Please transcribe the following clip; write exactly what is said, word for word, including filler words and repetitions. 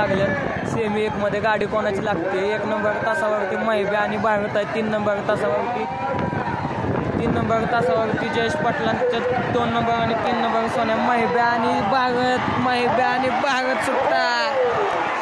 लागलं सेमी एकमध्ये गाडी कोणाची लागते. एक नंबर तासावरती महिब्या आणि भारत आहे. तीन नंबर तासावरती तीन नंबर तासावरती जयेश पाटलांच्या दोन नंबर आणि तीन नंबर सोन्या महिब्या आणि भारत महिब्या आणि भारत सुट्टा